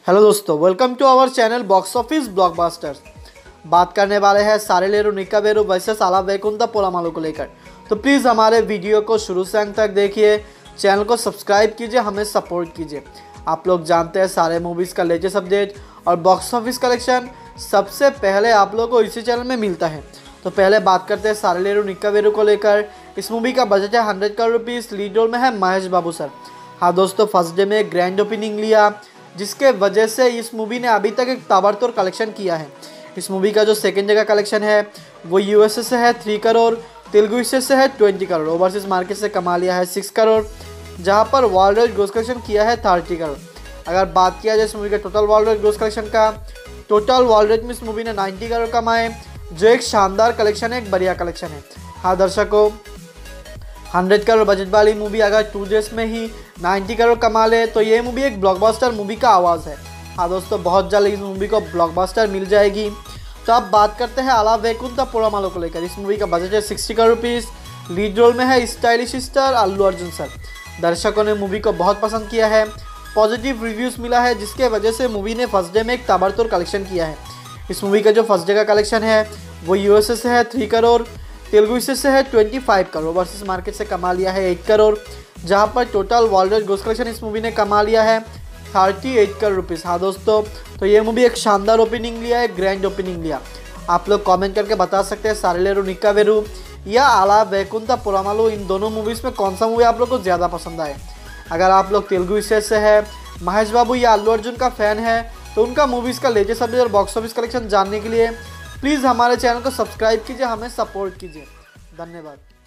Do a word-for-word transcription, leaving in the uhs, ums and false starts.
Hello दोस्तों, welcome to our channel box office blockbusters. बात करने वाले हैं सारेलेरू निक्कावेरू वर्सेस आला वैकुंठ पोलामालू को लेकर। तो प्लीज़ हमारे वीडियो को शुरू से अंत तक देखिए, चैनल को सब्सक्राइब कीजिए, हमें सपोर्ट कीजिए। आप लोग जानते हैं सारे मूवीज़ का लेटेस्ट अपडेट और बॉक्स ऑफिस कलेक्शन सबसे पहले आप लोगों को इसी चैनल में मिलता है। तो पहले बात करते हैं सारेलेरू निक्कावेरू को लेकर। इस मूवी का बजट है hundred crore rupees. Lead role में है महेश बाबू सर। हाँ दोस्तों, फर्स्ट डे में ग्रैंड ओपनिंग लिया, जिसके वजह से इस मूवी ने अभी तक एक ताबड़तोड़ कलेक्शन किया है। इस मूवी का जो सेकंड जगह कलेक्शन है वो यूएसए से है थ्री करोड़, तेलुगु से है ट्वेंटी करोड़, ओवरसीज मार्केट से कमा लिया है सिक्स करोड़, जहां पर वर्ल्ड वाइड ग्रोस कलेक्शन किया है थर्टी करोड़। अगर बात किया जाए इस मूवी के total worldwide gross collection का, टोटल वर्ल्ड वाइड में इस मूवी ने नाइन्टी करोड़ कमाए, जो एक शानदार कलेक्शन है, एक बढ़िया कलेक्शन है। हाँ दर्शकों, हंड्रेड करोड़ बजट वाली मूवी अगर टू डेज में ही नाइन्टी करोड़ कमा ले तो ये मूवी एक ब्लॉकबस्टर मूवी का आवाज़ है। हाँ दोस्तों, बहुत जल्द इस मूवी को ब्लॉकबस्टर मिल जाएगी। तो अब बात करते हैं आला वैकुंठ पोलामालू को लेकर। इस मूवी का बजट है sixty crore rupees. Lead role में है stylish star Allu Arjun sir. दर्शकों ने मूवी को बहुत पसंद किया है, पॉजिटिव रिव्यूज़ मिला है, जिसके वजह से मूवी ने फर्स्ट डे में एक ताबड़तोड़ कलेक्शन किया है। इस मूवी का जो फर्स्ट डे का कलेक्शन है वो यूएसए से है थ्री करोड़, तेलुगु से है twenty five crore, overseas market से कमा लिया है एट करोड़, जहां पर total worldwide gross collection इस मूवी ने कमा लिया है थर्टी एट करोड़ रुपीज़। हाँ दोस्तों, तो ये मूवी एक शानदार ओपनिंग लिया है, ग्रैंड ओपनिंग लिया। आप लोग कमेंट करके बता सकते हैं सारेलेरू निक्कावेरू या आला वैकुंठ पोलामालू, इन दोनों मूवीज़ में कौन सा मूवी आप लोग को ज़्यादा पसंद आए। अगर आप लोग तेलुगु से है, महेश बाबू या अल्लू अर्जुन का फ़ैन है, तो उनका मूवीज़ का लेटेस्ट अपडेट और बॉक्स ऑफिस कलेक्शन जानने के लिए प्लीज़ हमारे चैनल को सब्सक्राइब कीजिए, हमें सपोर्ट कीजिए। धन्यवाद।